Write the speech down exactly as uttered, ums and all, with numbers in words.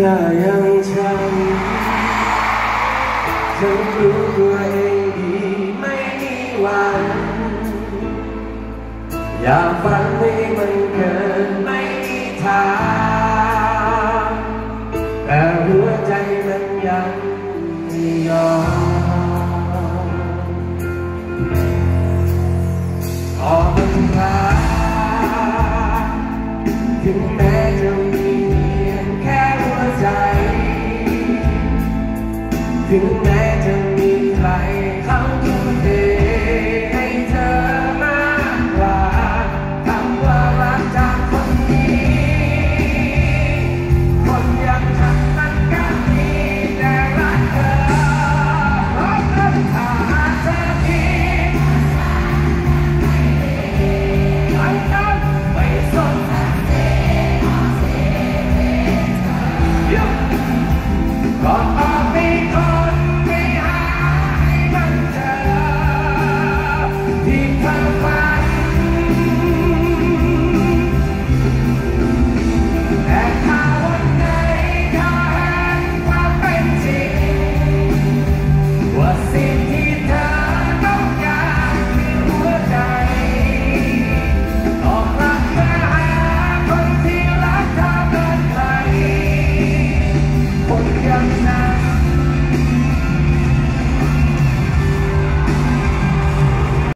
หน้ายังฉันฉันรู้ตัวเองดีไม่มีวันอยากฝันให้มันเกินไม่มีทางแต่หัวใจมันยังไม่ยอมพอมันพลาดถึงแม้